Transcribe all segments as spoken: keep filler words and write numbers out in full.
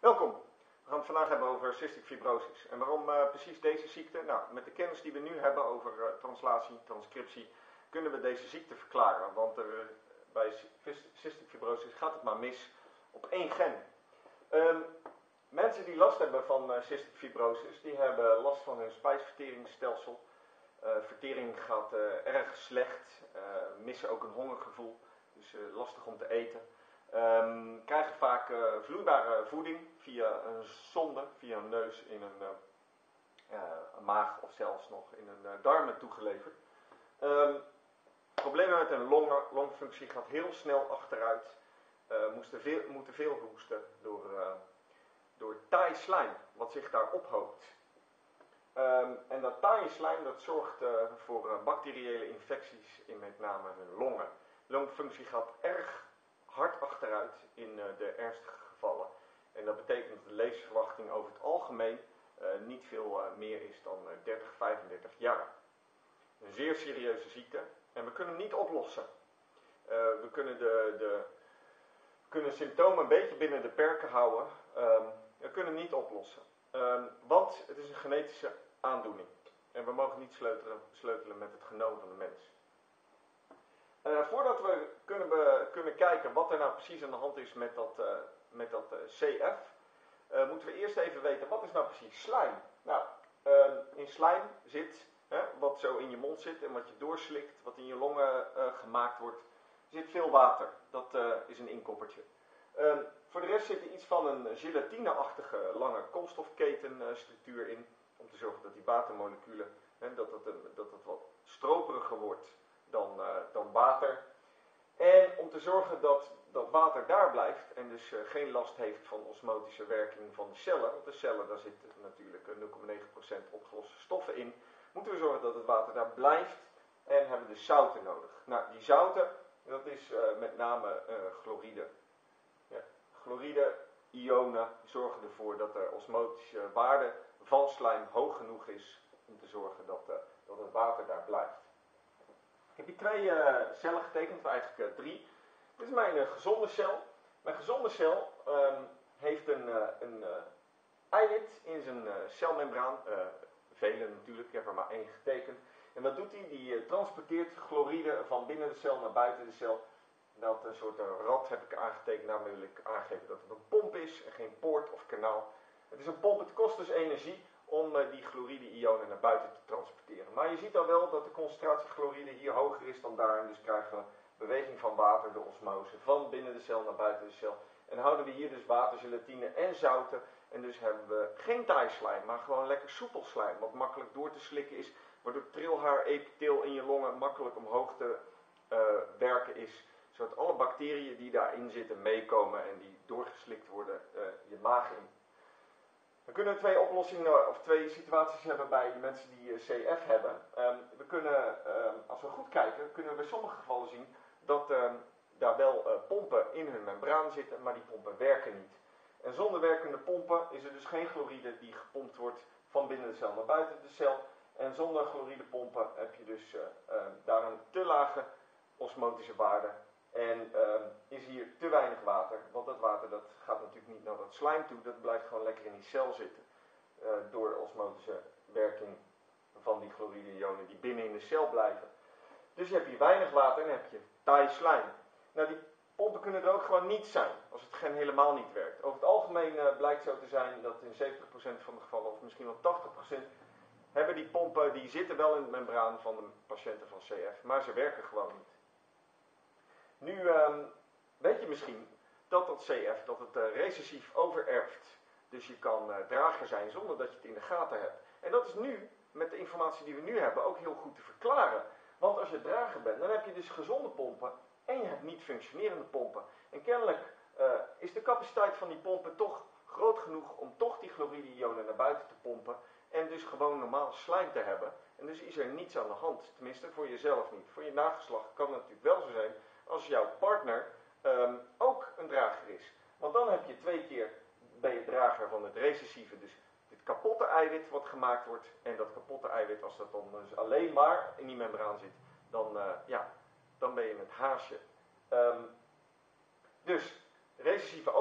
Welkom. We gaan het vandaag hebben over cystic fibrosis. En waarom uh, precies deze ziekte? Nou, met de kennis die we nu hebben over uh, translatie, transcriptie, kunnen we deze ziekte verklaren. Want er, uh, bij cystic fibrosis gaat het maar mis op één gen. Um, mensen die last hebben van uh, cystic fibrosis, die hebben last van hun spijsverteringsstelsel. Uh, vertering gaat uh, erg slecht, uh, missen ook een hongergevoel, dus uh, lastig om te eten. Um, krijgen vaak uh, vloeibare voeding via een sonde, via een neus in een, uh, uh, een maag of zelfs nog in een uh, darmen toegeleverd. Um, problemen met een long, longfunctie gaat heel snel achteruit. Uh, moesten veel, moeten veel hoesten door, uh, door taai slijm wat zich daar ophoopt. Um, en dat taaie slijm dat zorgt uh, voor uh, bacteriële infecties in met name hun longen. Longfunctie gaat erg hard achteruit in uh, de ernstige gevallen. En dat betekent dat de levensverwachting over het algemeen uh, niet veel uh, meer is dan uh, dertig, vijfendertig jaar. Een zeer serieuze ziekte en we kunnen hem niet oplossen. Uh, we kunnen de, de kunnen symptomen een beetje binnen de perken houden. Um, we kunnen hem niet oplossen. Um, want het is een genetische aandoening. En we mogen niet sleutelen, sleutelen met het genoom van de mens. Uh, voordat we kunnen, be, kunnen kijken wat er nou precies aan de hand is met dat, uh, met dat uh, C F, uh, moeten we eerst even weten wat is nou precies slijm. Nou, uh, in slijm zit, hè, wat zo in je mond zit en wat je doorslikt, wat in je longen uh, gemaakt wordt, zit veel water. Dat uh, is een inkoppertje. Uh, voor de rest zit er iets van een gelatineachtige lange koolstofketenstructuur in, om te zorgen dat die watermoleculen, hè, dat, het, dat het wat stroperiger wordt dan, uh, dan water. En om te zorgen dat dat water daar blijft en dus uh, geen last heeft van osmotische werking van de cellen, want de cellen, daar zitten natuurlijk nul komma negen procent opgeloste stoffen in, moeten we zorgen dat het water daar blijft en hebben we dus zouten nodig. Nou, die zouten, dat is uh, met name uh, chloride. Ja, chloride, ionen zorgen ervoor dat de osmotische waarde van slijm hoog genoeg is om te zorgen dat, uh, dat het water daar blijft. Ik heb hier twee uh, cellen getekend, of eigenlijk uh, drie. Dit is mijn uh, gezonde cel. Mijn gezonde cel um, heeft een, uh, een uh, eiwit in zijn uh, celmembraan. Uh, vele natuurlijk, ik heb er maar één getekend. En wat doet hij? Die uh, transporteert chloride van binnen de cel naar buiten de cel. Dat een soort uh, rad heb ik aangetekend, daarmee wil ik aangeven dat het een pomp is en geen poort of kanaal. Het is een pomp, het kost dus energie om uh, die chloride-ionen naar buiten te transporteren. Maar je ziet al wel dat de concentratie chloride hier hoger is dan daar. En dus krijgen we beweging van water door osmose van binnen de cel naar buiten de cel. En houden we hier dus water, gelatine en zouten. En dus hebben we geen taai slijm, maar gewoon lekker soepel slijm. Wat makkelijk door te slikken is. Waardoor trilhaar, epitheel in je longen makkelijk omhoog te uh, werken is. Zodat alle bacteriën die daarin zitten meekomen en die doorgeslikt worden uh, je maag in. We kunnen twee oplossingen of twee situaties hebben bij de mensen die C F hebben. Um, we kunnen, um, als we goed kijken, kunnen we bij sommige gevallen zien dat um, daar wel uh, pompen in hun membraan zitten, maar die pompen werken niet. En zonder werkende pompen is er dus geen chloride die gepompt wordt van binnen de cel naar buiten de cel. En zonder chloridepompen heb je dus uh, uh, daar een te lage osmotische waarde. En uh, is hier te weinig water, want dat water dat gaat natuurlijk niet naar dat slijm toe, dat blijft gewoon lekker in die cel zitten. Uh, door de osmotische werking van die chloride-ionen die binnen in de cel blijven. Dus je hebt hier weinig water en dan heb je taai slijm. Nou, die pompen kunnen er ook gewoon niet zijn, als het gen helemaal niet werkt. Over het algemeen uh, blijkt zo te zijn dat in zeventig procent van de gevallen, of misschien wel tachtig procent, hebben die pompen, die zitten wel in de membraan van de patiënten van C F, maar ze werken gewoon niet. Nu um, weet je misschien dat dat C F, dat het uh, recessief overerft. Dus je kan uh, drager zijn zonder dat je het in de gaten hebt. En dat is nu, met de informatie die we nu hebben, ook heel goed te verklaren. Want als je drager bent, dan heb je dus gezonde pompen en je hebt niet functionerende pompen. En kennelijk uh, is de capaciteit van die pompen toch groot genoeg om toch die chloride-ionen naar buiten te pompen. En dus gewoon normaal slijm te hebben. En dus is er niets aan de hand. Tenminste, voor jezelf niet. Voor je nageslacht kan het natuurlijk wel zo zijn als jouw partner um, ook een drager is. Want dan heb je twee keer, ben je drager van het recessieve, dus dit kapotte eiwit wat gemaakt wordt. En dat kapotte eiwit, als dat dan dus alleen maar in die membraan zit, dan, uh, ja, dan ben je het haasje. Um, dus recessieve overerf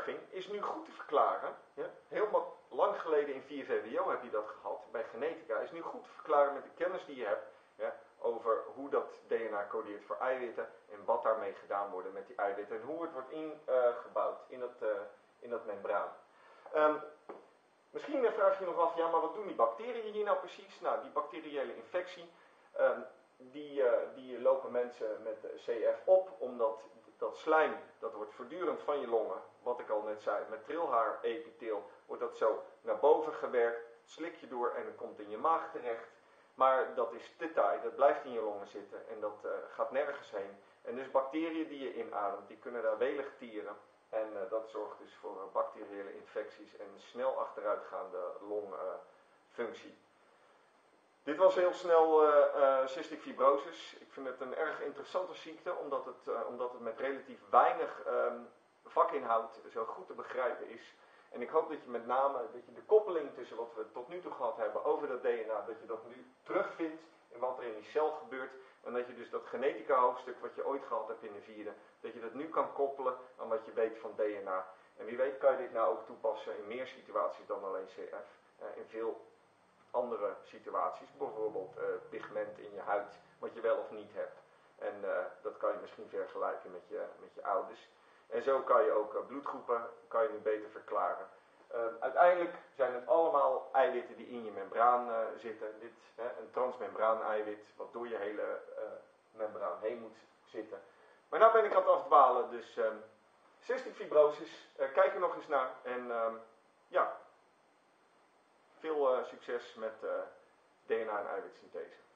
verwerving is nu goed te verklaren. Ja? Heel lang geleden in vier V W O heb je dat gehad, bij genetica. Is nu goed te verklaren met de kennis die je hebt, ja, over hoe dat D N A codeert voor eiwitten en wat daarmee gedaan wordt met die eiwitten en hoe het wordt ingebouwd uh, in, dat, uh, in dat membraan. Um, misschien vraag je je nog af, ja, maar wat doen die bacteriën hier nou precies? Nou, die bacteriële infectie, um, die, uh, die lopen mensen met C F op, omdat dat slijm, dat wordt voortdurend van je longen, wat ik al net zei, met trilhaar epitheel, wordt dat zo naar boven gewerkt, slik je door en dan komt in je maag terecht. Maar dat is te taai, dat blijft in je longen zitten en dat uh, gaat nergens heen. En dus bacteriën die je inademt, die kunnen daar welig tieren. En uh, dat zorgt dus voor uh, bacteriële infecties en snel achteruitgaande longfunctie. Uh, Dit was heel snel uh, uh, cystic fibrosis. Ik vind het een erg interessante ziekte, omdat het, uh, omdat het met relatief weinig um, vakinhoud zo goed te begrijpen is. En ik hoop dat je met name dat je de koppeling tussen wat we tot nu toe gehad hebben over dat D N A, dat je dat nu terugvindt in wat er in die cel gebeurt. En dat je dus dat genetica hoofdstuk wat je ooit gehad hebt in de vierde, dat je dat nu kan koppelen aan wat je weet van D N A. En wie weet kan je dit nou ook toepassen in meer situaties dan alleen C F. Uh, in veel andere situaties, bijvoorbeeld uh, pigment in je huid, wat je wel of niet hebt. En uh, dat kan je misschien vergelijken met je, met je ouders. En zo kan je ook uh, bloedgroepen kan je nu beter verklaren. Uh, uiteindelijk zijn het allemaal eiwitten die in je membraan uh, zitten. Dit, hè, een transmembraan eiwit, wat door je hele uh, membraan heen moet zitten. Maar nou ben ik aan het afdwalen, dus um, cystic fibrosis, uh, kijk er nog eens naar. En um, ja, veel uh, succes met uh, D N A en eiwitsynthese.